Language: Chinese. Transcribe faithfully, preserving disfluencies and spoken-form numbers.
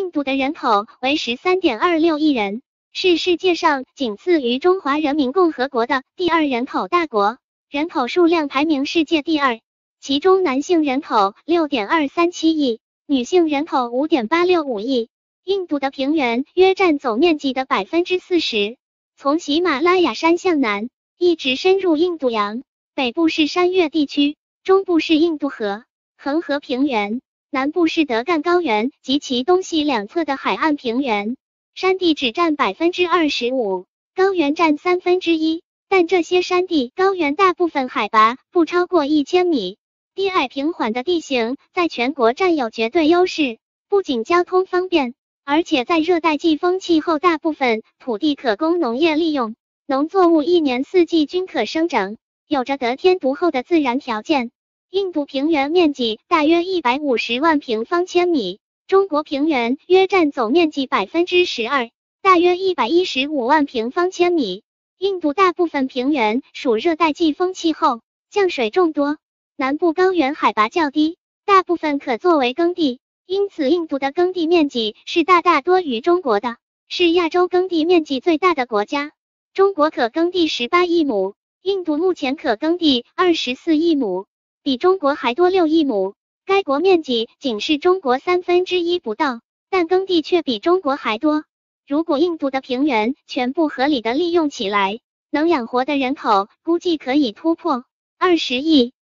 印度的人口为 十三点二六亿人，是世界上仅次于中华人民共和国的第二人口大国，人口数量排名世界第二。其中男性人口 六点二三七亿，女性人口 五点八六五亿。印度的平原约占总面积的 百分之四十， 从喜马拉雅山向南，一直深入印度洋，北部是山岳地区，中部是印度河、恒河平原，南部是德干高原及其东西两侧的海岸平原。山地只占 百分之二十五， 高原占三分之一，但这些山地高原大部分海拔不超过一千米。低矮平缓的地形在全国占有绝对优势，不仅交通方便，而且在热带季风气候，大部分土地可供农业利用，农作物一年四季均可生长，有着得天独厚的自然条件。印度平原面积大约一百五十万平方千米，中国平原约占总面积 百分之十二， 大约一百一十五万平方千米。印度大部分平原属热带季风气候，降水众多，南部高原海拔较低，大部分可作为耕地，因此印度的耕地面积是大大多于中国的，是亚洲耕地面积最大的国家。中国可耕地十八亿亩，印度目前可耕地二十四亿亩，比中国还多六亿亩。该国面积仅是中国三分之一不到，但耕地却比中国还多。如果印度的平原全部合理的利用起来，能养活的人口估计可以突破二十亿。